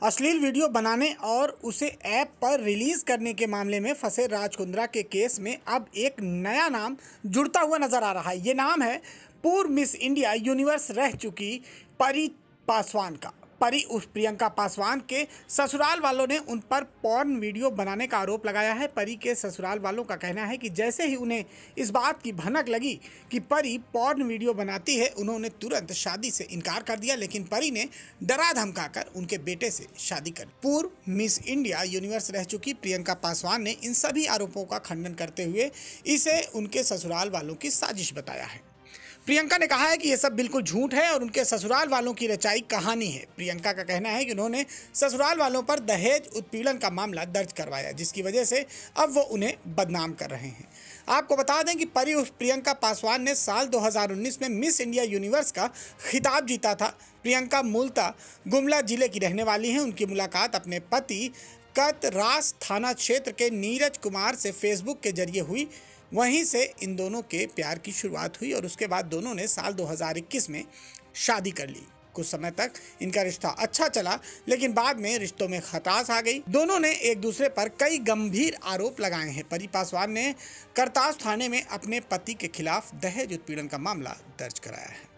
अश्लील वीडियो बनाने और उसे ऐप पर रिलीज करने के मामले में फंसे राज कुंद्रा के केस में अब एक नया नाम जुड़ता हुआ नजर आ रहा है। ये नाम है पूर्व मिस इंडिया यूनिवर्स रह चुकी परी पासवान का। परी उस प्रियंका पासवान के ससुराल वालों ने उन पर पॉर्न वीडियो बनाने का आरोप लगाया है। परी के ससुराल वालों का कहना है कि जैसे ही उन्हें इस बात की भनक लगी कि परी पॉर्न वीडियो बनाती है, उन्होंने तुरंत शादी से इनकार कर दिया, लेकिन परी ने डरा धमकाकर उनके बेटे से शादी कर दी। पूर्व मिस इंडिया यूनिवर्स रह चुकी प्रियंका पासवान ने इन सभी आरोपों का खंडन करते हुए इसे उनके ससुराल वालों की साजिश बताया है। प्रियंका ने कहा है कि यह सब बिल्कुल झूठ है और उनके ससुराल वालों की रचाई कहानी है। प्रियंका का कहना है कि उन्होंने ससुराल वालों पर दहेज उत्पीड़न का मामला दर्ज करवाया, जिसकी वजह से अब वो उन्हें बदनाम कर रहे हैं। आपको बता दें कि परी उर्फ प्रियंका पासवान ने साल 2019 में मिस इंडिया यूनिवर्स का खिताब जीता था। प्रियंका मूलतः गुमला जिले की रहने वाली हैं। उनकी मुलाकात अपने पति कतरास थाना क्षेत्र के नीरज कुमार से फेसबुक के जरिए हुई। वहीं से इन दोनों के प्यार की शुरुआत हुई और उसके बाद दोनों ने साल 2021 में शादी कर ली। कुछ समय तक इनका रिश्ता अच्छा चला, लेकिन बाद में रिश्तों में खटास आ गई। दोनों ने एक दूसरे पर कई गंभीर आरोप लगाए हैं। परी पासवान ने करतास थाने में अपने पति के खिलाफ दहेज उत्पीड़न का मामला दर्ज कराया है।